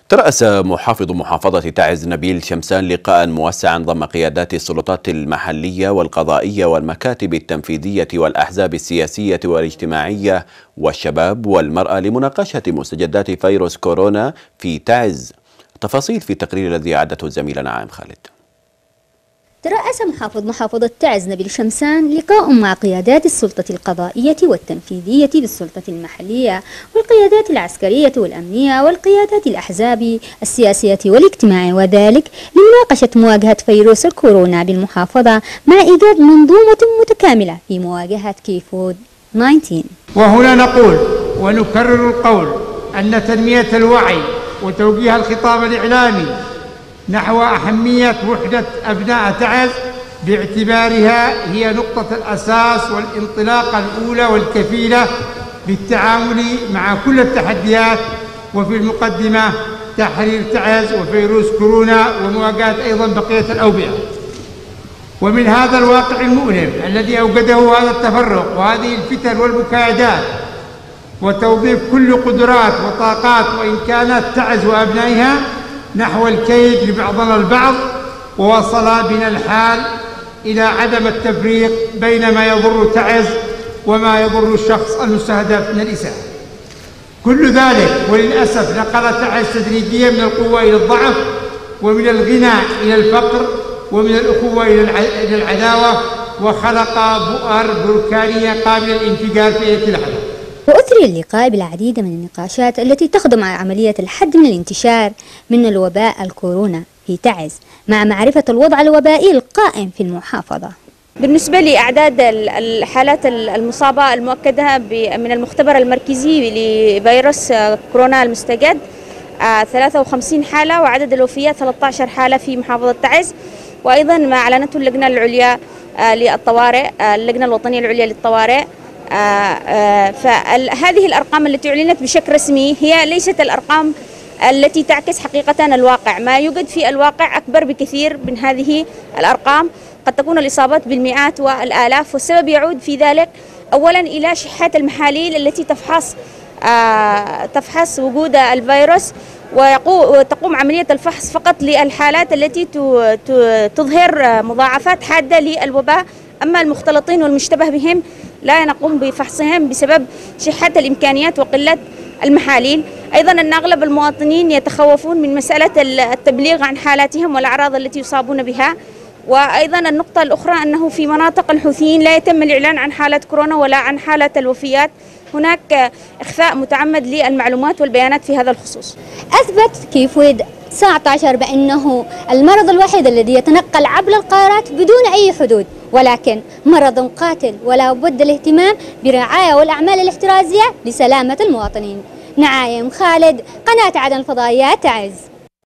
ترأس محافظ محافظة تعز نبيل شمسان لقاء موسعا ضم قيادات السلطات المحلية والقضائية والمكاتب التنفيذية والأحزاب السياسية والاجتماعية والشباب والمرأة لمناقشة مستجدات فيروس كورونا في تعز. تفاصيل في التقرير الذي أعدته الزميلة نعيم خالد. ترأس محافظة تعز نبيل شمسان لقاء مع قيادات السلطة القضائية والتنفيذية بالسلطة المحلية والقيادات العسكرية والأمنية والقيادات الأحزاب السياسية والاجتماعية، وذلك لمناقشة مواجهة فيروس الكورونا بالمحافظة مع إيجاد منظومة متكاملة في مواجهة كوفيد-19. وهنا نقول ونكرر القول أن تنمية الوعي وتوجيه الخطاب الإعلامي نحو أهمية وحدة أبناء تعز باعتبارها هي نقطة الأساس والانطلاقة الأولى والكفيلة بالتعامل مع كل التحديات، وفي المقدمة تحرير تعز وفيروس كورونا ومواجهة أيضا بقية الأوبئة. ومن هذا الواقع المؤلم الذي أوجده هذا التفرق وهذه الفتن والمكايدات وتوظيف كل قدرات وطاقات وإمكانات تعز وأبنائها نحو الكيد لبعضنا البعض، ووصل بنا الحال إلى عدم التفريق بين ما يضر تعز وما يضر الشخص المستهدف من الإساءة. كل ذلك وللأسف نقل تعز تدريجيا من القوة إلى الضعف، ومن الغنى إلى الفقر، ومن الأخوة إلى العداوة، وخلق بؤر بركانية قابلة للانفجار في أي لحظة. وأثري اللقاء بالعديد من النقاشات التي تخدم على عملية الحد من الانتشار من الوباء الكورونا في تعز مع معرفة الوضع الوبائي القائم في المحافظة. بالنسبة لأعداد الحالات المصابة المؤكدة من المختبر المركزي لفيروس كورونا المستجد 53 حالة، وعدد الوفيات 13 حالة في محافظة تعز. وأيضا ما أعلنته اللجنة العليا للطوارئ، اللجنة الوطنية العليا للطوارئ، فهذه الأرقام التي أعلنت بشكل رسمي هي ليست الأرقام التي تعكس حقيقة الواقع. ما يوجد في الواقع أكبر بكثير من هذه الأرقام، قد تكون الإصابات بالمئات والآلاف، والسبب يعود في ذلك أولا إلى شحات المحاليل التي تفحص وجود الفيروس، وتقوم عملية الفحص فقط للحالات التي تظهر مضاعفات حادة للوباء. أما المختلطين والمشتبه بهم لا نقوم بفحصهم بسبب شحة الإمكانيات وقلة المحاليل. أيضا أن أغلب المواطنين يتخوفون من مسألة التبليغ عن حالاتهم والأعراض التي يصابون بها. وأيضا النقطة الأخرى أنه في مناطق الحوثيين لا يتم الإعلان عن حالة كورونا ولا عن حالة الوفيات، هناك إخفاء متعمد للمعلومات والبيانات في هذا الخصوص. أثبت كوفيد-19 بأنه المرض الوحيد الذي يتنقل عبر القارات بدون أي حدود، ولكن مرض قاتل ولا بد الاهتمام بالرعاية والأعمال الاحترازية لسلامة المواطنين. نعيم خالد، قناة عدن الفضائية تعز.